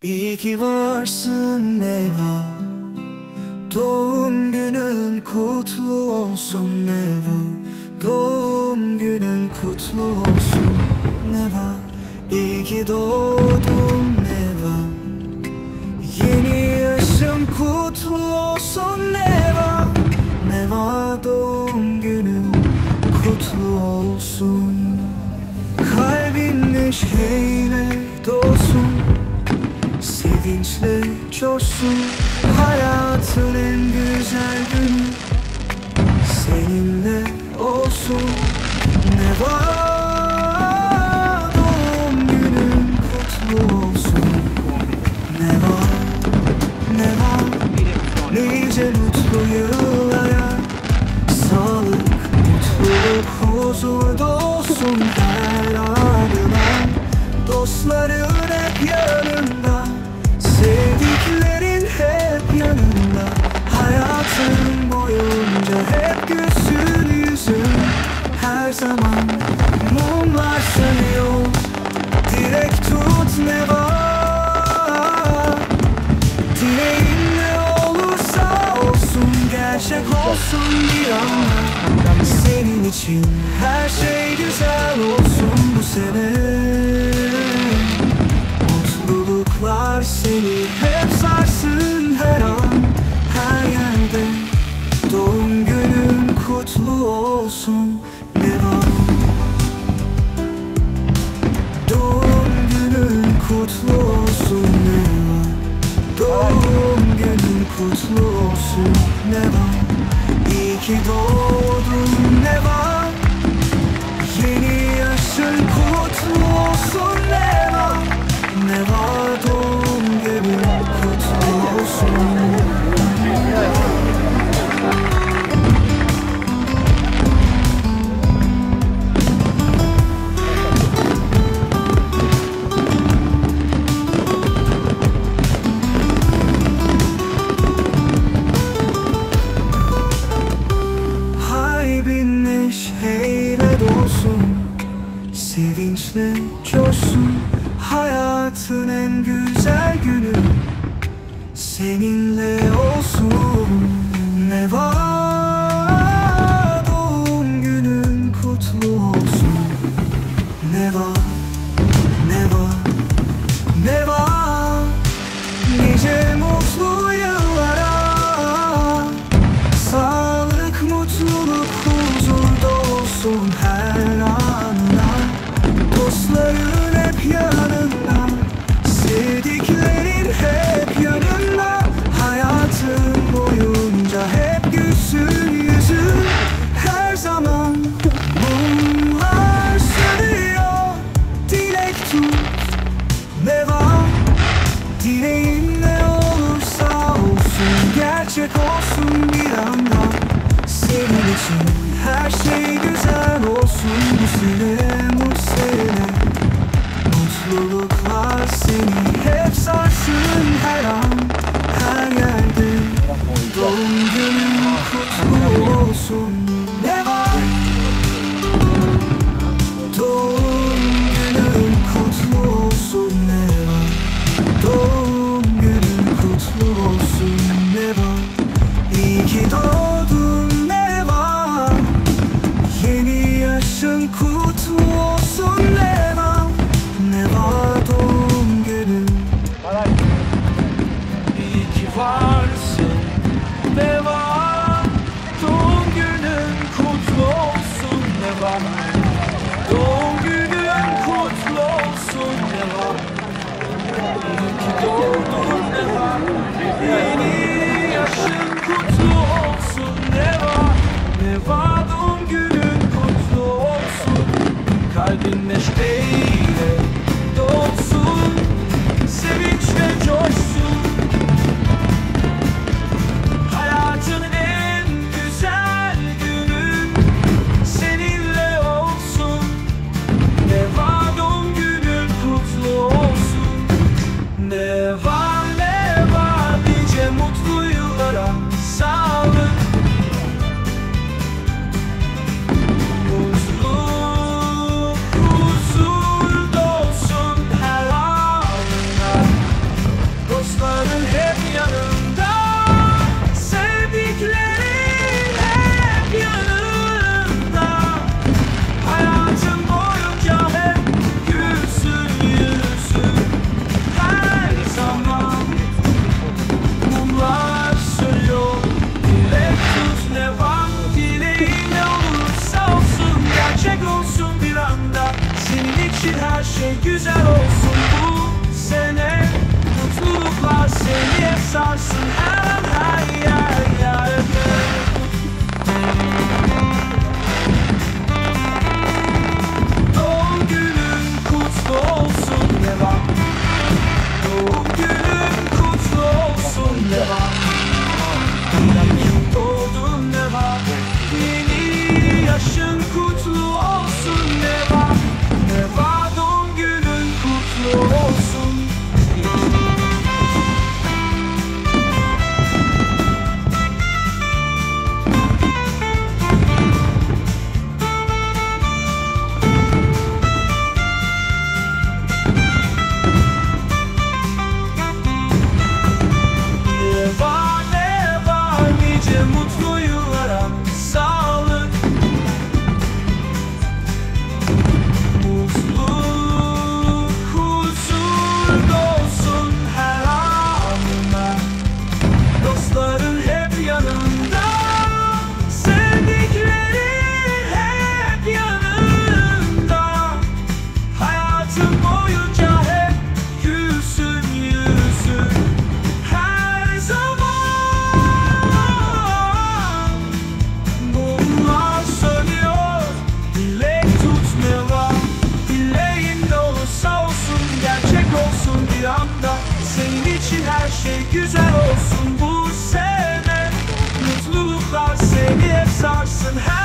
İyi ki varsın Neva. Doğum günün kutlu olsun Neva. Doğum günün kutlu olsun Neva. İyi ki doğdun Neva. Yeni yaşın kutlu olsun Neva. Neva doğum günün kutlu olsun. Kalbin neşeyle dolsun, sevinçle coşsun. Hayatın en güzel günü seninle olsun Neva. Doğum günün kutlu olsun Neva. Neva, nice mutlu yıllara, sağlık, mutluluk, huzur dolsun her anına. Dostların hep yanında, sevdiklerin hep yanında. Hayatın boyunca hep gülsün yüzün. Her zaman mumlar sönüyor, dilek tut Neva. Dileğin ne olursa olsun, gerçek olsun bir anda. Senin için her şey güzel olsun bu sene. Mutluluklar seni hep sarsın her an, her yerde. Doğum günün kutlu olsun Neva. Doğum günün kutlu olsun Neva. Doğum günün kutlu olsun Neva. İyi ki doğdun Neva. Yeni yaşın kutlu olsun Neva. Neva doğum günün kutlu olsun. Kalbin neşeyle dolsun, sevinçle coşsun. Hayatın en güzel günü seninle olsun Neva. Doğum günün kutlu olsun Neva. Neva, Neva, nice mutlu yıllara, sağlık, mutluluk, huzur dolsun her anına. Dostların hep yanında, sevdiklerin hep yanında. Hayatın boyunca hep gülsün yüzün. Her zaman mumlar sönüyor, dilek tut Neva. Dileğin ne olursa olsun, gerçek olsun bir anda. Senin için her şey güzel olsun bu sene, bu sene. Mutluluklar seni hep sarsın her an, her yerde. Doğum günün kutlu olsun Neva. Doğum günün kutlu olsun Neva. Doğum günün kutlu olsun Neva. İyi ki doğdun Neva. Yeni yaşın kutlu olsun Neva. Neva doğum günün. İyi ki varsın Neva. Doğum günün kutlu olsun Neva. Doğum günün kutlu olsun Neva. İyi ki doğdun Neva. Yeni yaşın kutlu olsun Neva. Neva doğum günün kutlu olsun. Kalbin neşeyle dolsun, sevinçle coşsun. Hayatın en güzel günü seninle olsun Neva. Doğum günün kutlu olsun Neva. Neva, nice mutlu yıllara, sağlık, mutluluk, huzur dolsun her anına. varsın her an her yerde. Doğum günün kutlu olsun devam. Doğum günün kutlu olsun devam. Doğdun devam. Yeni yaşın kutlu olsun devam. Devam, doğum günün kutlu olsun. Mutlu yıllara, sağlık, mutluluk, huzur dolsun her anına. Dostların hep yanında, sevdiklerin hep yanında. Hayatın boyunca hep gülsün yüzün her zaman. Senin için her şey güzel olsun bu sene. Mutluluklar seni hep sarsın her